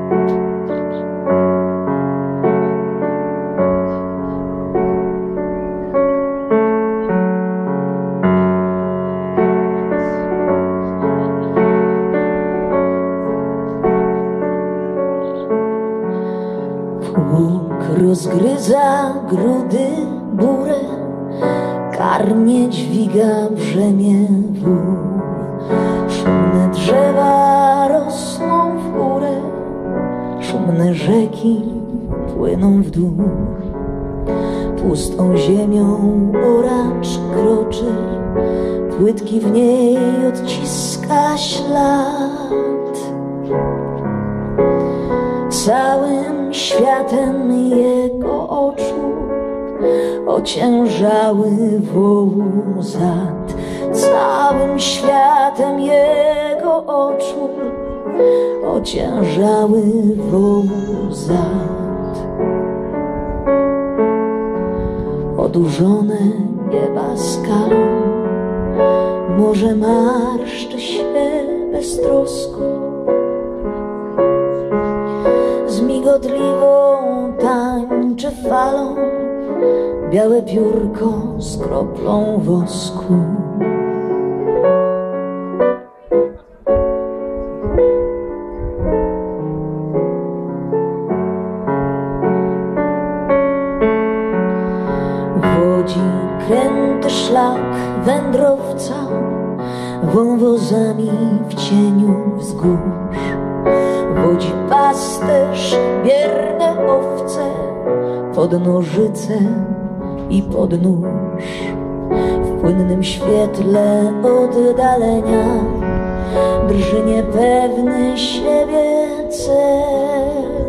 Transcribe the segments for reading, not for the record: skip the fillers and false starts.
Rozgryza grudy burę, karmię dźwiga brzemię wół. Szumne drzewa rosną w górę, szumne rzeki płyną w dół. Pustą ziemią oracz kroczy, płytki w niej odciska ślad. Całym światem jego oczu ociężały woł zad. Całym światem jego oczu ociężały woł zad. Odurzone nieba skalą, morze marszczy się beztrosko. Z migotliwą tańczy falą białe piórko z kroplą wosku. Wodzi kręty szlak wędrowca wąwozami w cieniu wzgórz. Wodzi pasterz bierne owce pod nożyce i pod nóż. W płynnym świetle oddalenia drży niepewny siebie cel.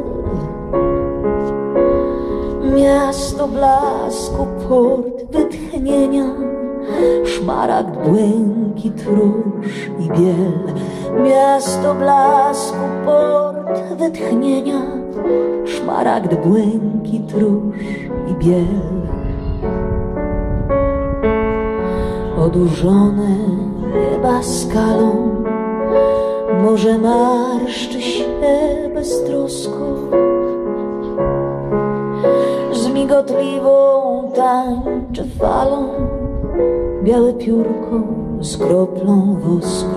Miasto blasku, port wytchnienia, szmaragd, błękit, róż i biel. Miasto blasku, port wytchnienia, szmaragd, błękit, róż i biel. Odurzone nieba skalą, morze marszczy się beztrosko. Z migotliwą tańczy falą białe piórko z kroplą wosku.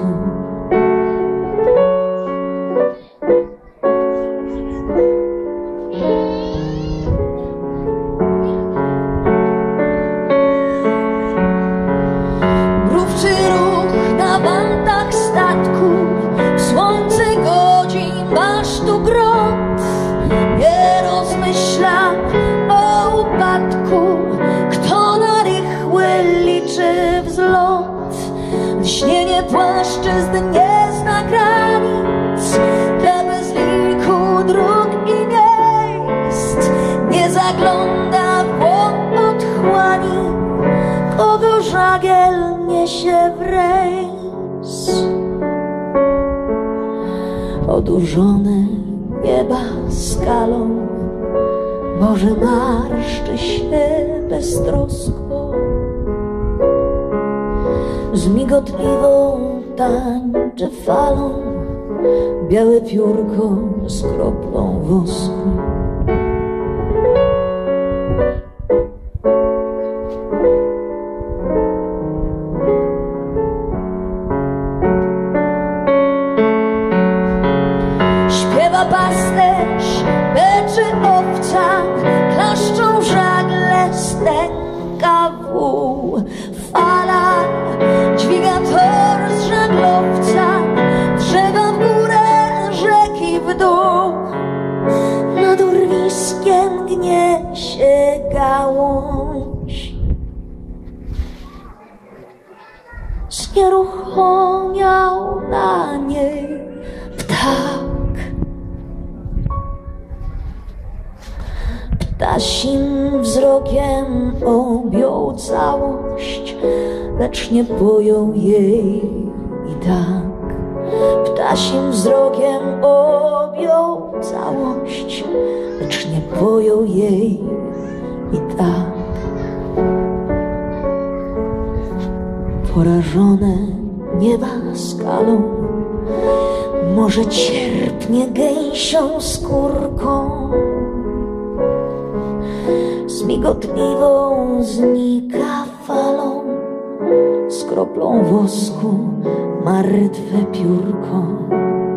Mrówczy ruch na wantach statku, w słońce godzin masztu grot. Nie rozmyśla o upadku, kto na rychły liczy wzlot. Lśnienie płaszczyzn nie zna granic, dla bezliku dróg i miejsc. Nie zagląda w głąb otchłani, kogo żagiel niesie w rejs. Odurzone nieba skalą, morze marszczy się beztrosko. Z migotliwą tańczy falą białe piórko z kroplą wosku. Śpiewa pasterz, beczy owca, klaszczą żagle, stęka wół. Fala dźwiga tor z żaglowca, drzewa w górę, rzeki w dół. Nad urwiskiem gnie się gałąź, znieruchomiał na niej ptak. Ptasim wzrokiem objął całość, lecz nie pojął jej i tak. Ptasim wzrokiem objął całość, lecz nie pojął jej i tak. Porażone nieba skalą, może cierpnie gęsią skórką, z migotliwą znika falą, z kroplą wosku martwe piórko.